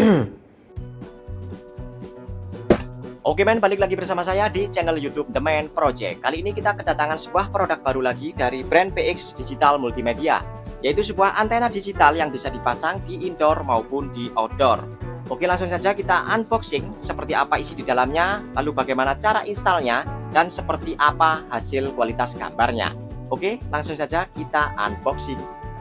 Oke men, balik lagi bersama saya di channel YouTube The Man Project. Kali ini kita kedatangan sebuah produk baru lagi dari brand PX Digital Multimedia, yaitu sebuah antena digital yang bisa dipasang di indoor maupun di outdoor. Oke, langsung saja kita unboxing seperti apa isi di dalamnya, lalu bagaimana cara installnya, dan seperti apa hasil kualitas gambarnya. Oke, langsung saja kita unboxing.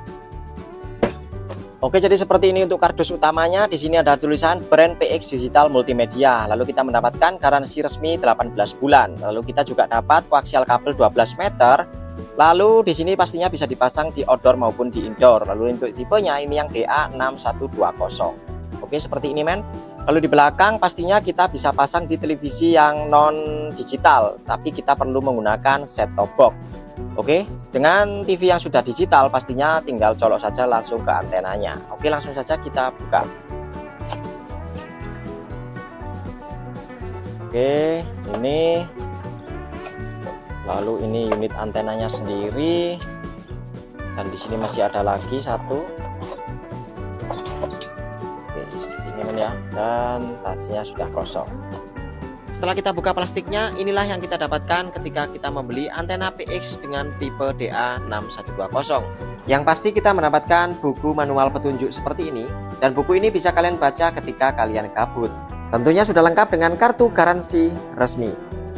Oke, jadi seperti ini untuk kardus utamanya. Di sini ada tulisan brand PX Digital Multimedia. Lalu kita mendapatkan garansi resmi 18 bulan. Lalu kita juga dapat koaksial kabel 12 meter. Lalu di sini pastinya bisa dipasang di outdoor maupun di indoor. Lalu untuk tipenya ini yang DA6120. Oke, seperti ini men. Lalu di belakang pastinya kita bisa pasang di televisi yang non digital, tapi kita perlu menggunakan set top box. Oke, dengan TV yang sudah digital pastinya tinggal colok saja langsung ke antenanya. Oke, langsung saja kita buka. Oke, ini. Lalu ini unit antenanya sendiri. Dan di sini masih ada lagi satu. Oke, seperti ini men ya. Dan tasnya sudah kosong. Setelah kita buka plastiknya, inilah yang kita dapatkan ketika kita membeli antena PX dengan tipe DA6120. Yang pasti kita mendapatkan buku manual petunjuk seperti ini, dan buku ini bisa kalian baca ketika kalian gabut. Tentunya sudah lengkap dengan kartu garansi resmi.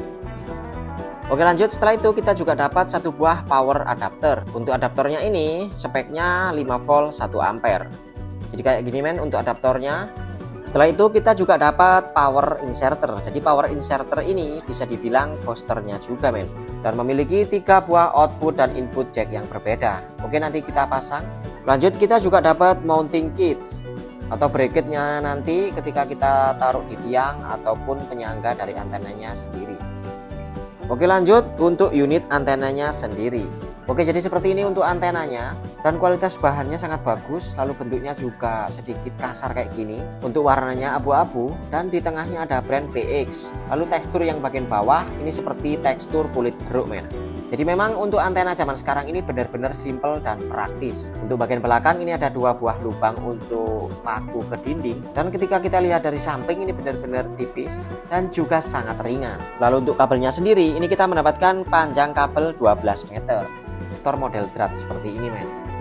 Oke, lanjut. Setelah itu kita juga dapat satu buah power adapter. Untuk adaptornya ini speknya 5 volt 1 ampere. Jadi kayak gini men untuk adaptornya. Setelah itu kita juga dapat power inserter. Jadi power inserter ini bisa dibilang posternya juga men, dan memiliki 3 buah output dan input jack yang berbeda. Oke, nanti kita pasang. Lanjut kita juga dapat mounting kits atau bracketnya nanti ketika kita taruh di tiang ataupun penyangga dari antenanya sendiri. Oke, lanjut untuk unit antenanya sendiri. Oke, jadi seperti ini untuk antenanya, dan kualitas bahannya sangat bagus. Lalu bentuknya juga sedikit kasar kayak gini. Untuk warnanya abu-abu, dan di tengahnya ada brand PX. Lalu tekstur yang bagian bawah ini seperti tekstur kulit jeruk men. Jadi memang untuk antena zaman sekarang ini benar-benar simple dan praktis. Untuk bagian belakang ini ada 2 buah lubang untuk paku ke dinding, dan ketika kita lihat dari samping ini benar-benar tipis dan juga sangat ringan. Lalu untuk kabelnya sendiri ini kita mendapatkan panjang kabel 12 meter. Model drat seperti ini men.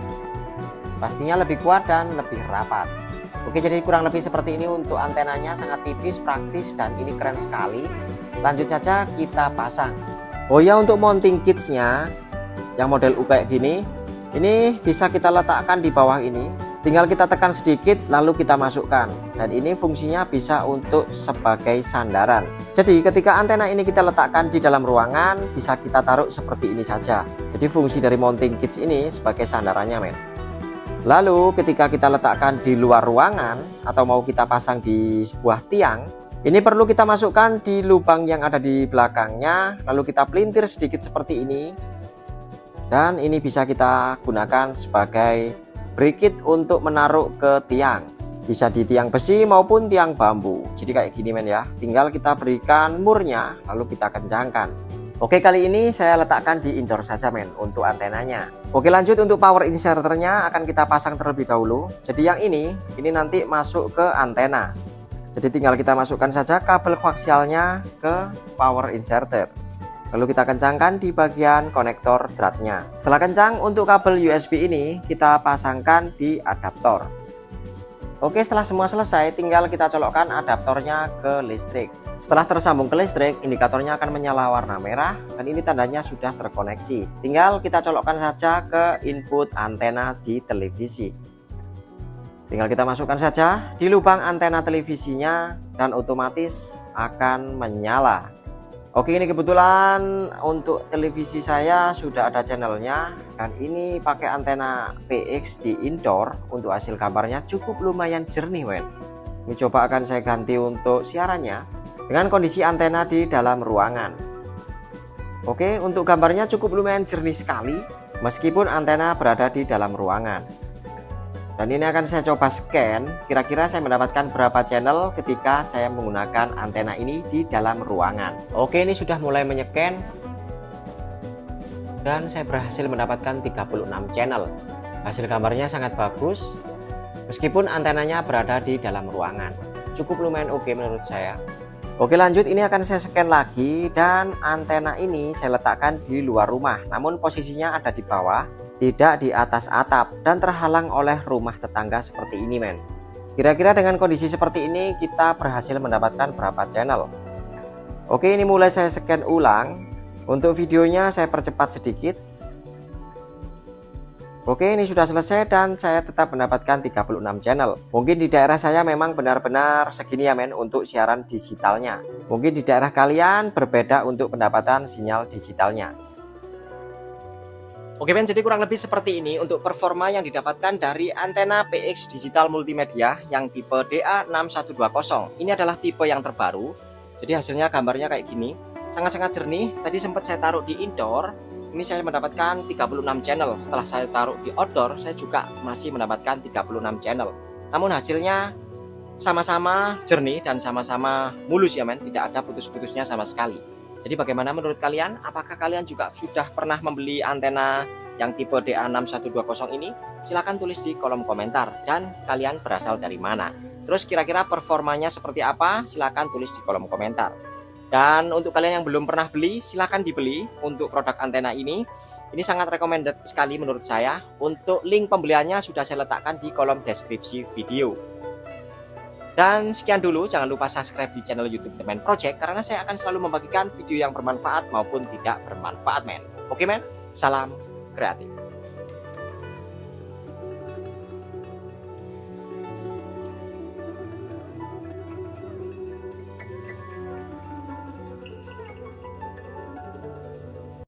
Pastinya lebih kuat dan lebih rapat. Oke, jadi kurang lebih seperti ini untuk antenanya, sangat tipis, praktis, dan ini keren sekali. Lanjut saja kita pasang. Oh ya, untuk mounting kitsnya yang model U kayak gini, ini bisa kita letakkan di bawah ini. Tinggal kita tekan sedikit lalu kita masukkan, dan ini fungsinya bisa untuk sebagai sandaran. Jadi ketika antena ini kita letakkan di dalam ruangan, bisa kita taruh seperti ini saja. Jadi fungsi dari mounting kits ini sebagai sandarannya men. Lalu ketika kita letakkan di luar ruangan atau mau kita pasang di sebuah tiang, ini perlu kita masukkan di lubang yang ada di belakangnya, lalu kita pelintir sedikit seperti ini. Dan ini bisa kita gunakan sebagai bracket untuk menaruh ke tiang. Bisa di tiang besi maupun tiang bambu. Jadi kayak gini men ya. Tinggal kita berikan murnya lalu kita kencangkan. Oke, kali ini saya letakkan di indoor saja men untuk antenanya. Oke, lanjut untuk power inserternya akan kita pasang terlebih dahulu. Jadi yang ini nanti masuk ke antena. Jadi tinggal kita masukkan saja kabel koaksialnya ke power inserter. Lalu kita kencangkan di bagian konektor dratnya. Setelah kencang, untuk kabel USB ini kita pasangkan di adaptor. Oke, setelah semua selesai, tinggal kita colokkan adaptornya ke listrik. Setelah tersambung ke listrik, indikatornya akan menyala warna merah, dan ini tandanya sudah terkoneksi. Tinggal kita colokkan saja ke input antena di televisi. Tinggal kita masukkan saja di lubang antena televisinya, dan otomatis akan menyala. Oke, ini kebetulan untuk televisi saya sudah ada channelnya, dan ini pakai antena PX di indoor. Untuk hasil gambarnya cukup lumayan jernih men. Ini coba akan saya ganti untuk siarannya dengan kondisi antena di dalam ruangan. Oke, untuk gambarnya cukup lumayan jernih sekali meskipun antena berada di dalam ruangan. Dan ini akan saya coba scan, kira-kira saya mendapatkan berapa channel ketika saya menggunakan antena ini di dalam ruangan. Oke, ini sudah mulai menycan, dan saya berhasil mendapatkan 36 channel. Hasil gambarnya sangat bagus. Meskipun antenanya berada di dalam ruangan, cukup lumayan oke menurut saya. Oke lanjut, ini akan saya scan lagi dan antena ini saya letakkan di luar rumah, namun posisinya ada di bawah, tidak di atas atap dan terhalang oleh rumah tetangga seperti ini men. Kira-kira dengan kondisi seperti ini kita berhasil mendapatkan berapa channel? Oke, ini mulai saya scan ulang. Untuk videonya saya percepat sedikit. Oke, ini sudah selesai dan saya tetap mendapatkan 36 channel. Mungkin di daerah saya memang benar-benar segini ya men untuk siaran digitalnya. Mungkin di daerah kalian berbeda untuk pendapatan sinyal digitalnya. Oke men, jadi kurang lebih seperti ini untuk performa yang didapatkan dari antena PX digital multimedia yang tipe DA6120. Ini adalah tipe yang terbaru. Jadi hasilnya gambarnya kayak gini. Sangat-sangat jernih. Tadi sempat saya taruh di indoor. Ini saya mendapatkan 36 channel. Setelah saya taruh di outdoor, saya juga masih mendapatkan 36 channel. Namun hasilnya sama-sama jernih dan sama-sama mulus ya men. Tidak ada putus-putusnya sama sekali. Jadi bagaimana menurut kalian? Apakah kalian juga sudah pernah membeli antena yang tipe DA6120 ini? Silahkan tulis di kolom komentar. Dan kalian berasal dari mana? Terus kira-kira performanya seperti apa? Silahkan tulis di kolom komentar. Dan untuk kalian yang belum pernah beli, silahkan dibeli untuk produk antena ini. Ini sangat recommended sekali menurut saya. Untuk link pembeliannya sudah saya letakkan di kolom deskripsi video. Dan sekian dulu, jangan lupa subscribe di channel YouTube The Man Project karena saya akan selalu membagikan video yang bermanfaat maupun tidak bermanfaat men. Oke men, salam kreatif.